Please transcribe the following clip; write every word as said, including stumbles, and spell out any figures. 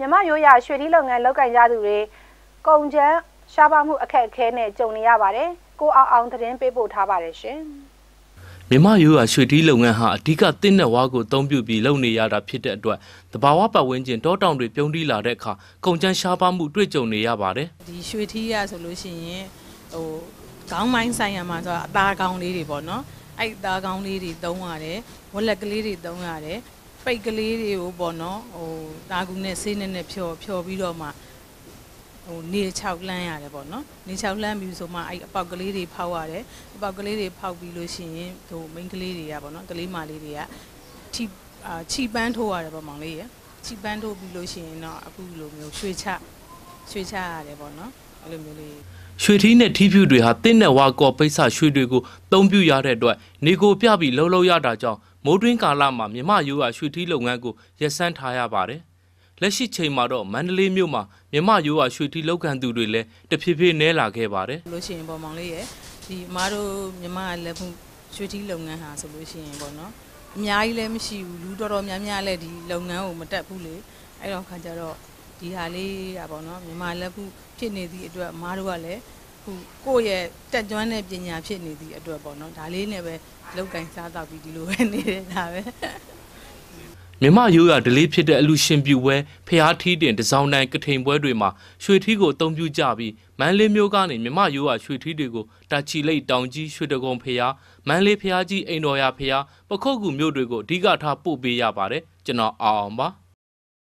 မြန်မာရိုးရာရွှေထီးလုပ်ငန်းလုပ်ကိုင်ကြသူတွေကုန်ကျန်းရှားပါမှုအခက်အခဲနဲ့ကြုံနေရပါတယ်ကိုအောင်အောင်သတင်းပေးပို့ထားပါတယ်ရှင်မြန်မာရိုးရာရွှေထီးလုပ်ငန်းဟာအဓိကသင်းနဲ့ဝါကိုအသုံးပြုပြီးလုပ်နေရတာဖြစ်တဲ့အတွက်တဘာဝပတ်ဝန်းကျင်တောတောင်တွေပြုံးတီးလာတဲ့အခါကုန်ကျန်းရှားပါမှုတွေ့ကြုံနေရပါတယ်ဒီရွှေထီးရဆိုလို့ရှိရင်ဟိုခေါင်းပိုင်းဆိုင်ရာမှာဆိုတော့အသားကောင်းလေးတွေပေါ့နော်အဲ့အသားကောင်းလေးတွေသုံးရတယ်ဝက်လက်ကလေးတွေသုံးရတယ်ပိတ်ကလေးတွေကိုပေါ့နော်ဟိုတာကူနဲ့ဆေးနဲ့နဲ့ဖြော်ဖြော်ပြီးတော့မှဟိုနေချောက်လှမ်းရတယ်ပေါ့နော်နေချောက်လှမ်းပြီးဆိုမှအဲ့အပေါက်ကလေးတွေဖောက်ရတယ်အပေါက်ကလေးတွေဖောက်ပြီးလို့ရှိရင်ဟိုမိန်းကလေးတွေကပေါ့နော်ကလေးမလေးတွေကထိအာခြိပန်းထိုးရတယ်ပေါ့မောင်လေးရခြိပန်းထိုးပြီးလို့ရှိရင်တော့အခုလိုမျိုးရွှေချရွှေချရတယ်ပေါ့နော်အဲ့လိုမျိုးလေးရွှေထီးနဲ့ထီးဖြူတွေဟာတင်းနဲ့ဝါကော်ပိတ်ဆရွှေတွေကိုသုံးပြုရတဲ့အတွက်နေကိုပြပြီးလှုပ်လှုပ်ရတာကြောင့်မိုးတွင်းကာလမှာမြမရိုးရာရွှေထီးလုပ်ငန်းကိုရပ်ဆိုင်းထားရပါတယ်လက်ရှိချိန်မှာတော့မန္တလေးမြို့မှာမြမရိုးရာရွှေထီးလုပ်ကန်သူတွေလည်းတဖြည်းဖြည်းနည်းလာခဲ့ပါတယ်လို့ရှိရင်ပေါ်မောင်လေးရဲ့ဒီအမားတို့မြမလက်ဖုရွှေထီးလုပ်ငန်းဟာဆိုလို့ရှိရင်ပေါ့နော်အများကြီးလည်းမရှိဘူးလူတော်တော်များများလည်းဒီလုပ်ငန်းကိုမတက်ဘူးလေအဲ့တော့ခါကြတော့ဒီဟာလေးอ่ะပေါ့နော်မြမလက်ဖုဖြစ်နေသည့်အတွက်အမားတို့ကလည်းခုကိုယ့်ရဲ့တက်ကျွမ်းတဲ့ပညာဖြစ်နေသည့်အတွက်ပေါ့နော်ဒါလေးနဲ့ပဲလောက်ကင်စားတော့ပြီးဒီလိုပဲနေနေတာပဲမြမရိုးရာဒလေးဖြစ်တဲ့အလူရှင်ပြူပွဲဖျားထီးတင်တစောင်းတိုင်းကထိန်ပွဲတွေမှာရွှေထီးကိုအသုံးပြုကြပြီးမန်းလေးမျိုးကနေမြမရိုးရာရွှေထီးတွေကိုတာချီလိတ်တောင်ကြီးရွှေတကုံဖျားမန်းလေးဖျားကြီးအိမ်တော်ရာဖျားပခုတ်ကူမြို့တွေကိုအဓိကထားပို့ပေးရပါတယ်ကျွန်တော်အောင်အောင်ပါ